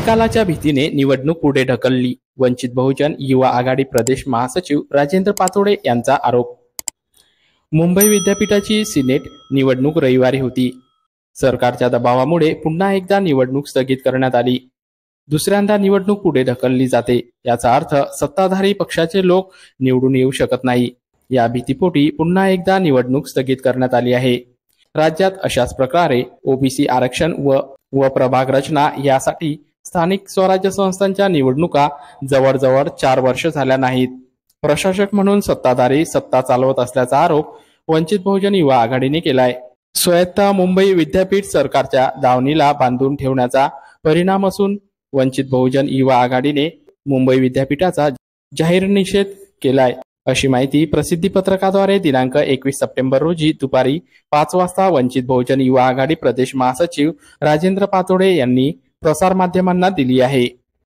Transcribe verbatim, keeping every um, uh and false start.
निकालाच्या भीतीने निवडणूक पुढे ढकलली, वंचित बहुजन युवा आघाडी प्रदेश महासचिव राजेंद्र पातोडे यांचा आरोप। मुंबई विद्यापीठाची सिनेट निवडणूक रविवारी होती। सरकारच्या दबावामुळे पुन्हा एकदा निवडणूक स्थगित करण्यात आली। दुसऱ्यांदा निवडणूक पुढे ढकलली जाते, याचा अर्थ सत्ताधारी पक्षाचे लोक निवडून येऊ शकत नाही। या भीतीपोटी पुन्हा एकदा निवडणूक स्थगित करण्यात आली आहे। राज्यात अशाच प्रकारे ओबीसी आरक्षण व व प्रभाग रचना यासाठी स्थानिक स्वराज्य संस्थांच्या निवडणुका जवळजवळ चार वर्ष झाल्या नाहीत। प्रशासक म्हणून सत्ताधारी सत्ता चालवत असल्याचा आरोप वंचित बहुजन युवा आघाडीने केलाय। स्वायत्त मुंबई विद्यापीठ सरकारच्या दावणीला बांधून ठेवण्याचा परिणाम असून वंचित बहुजन युवा आघाडीने मुंबई विद्यापीठाचा जाहीर निषेध केलाय, अशी माहिती प्रसिद्धी पत्रकाद्वारे दिनांक एकवीस सप्टेंबर रोजी दुपारी पाच वाजता वंचित बहुजन युवा आघाडी प्रदेश महासचिव राजेंद्र पातोडे यांनी प्रसार माध्यमांना दिली आहे।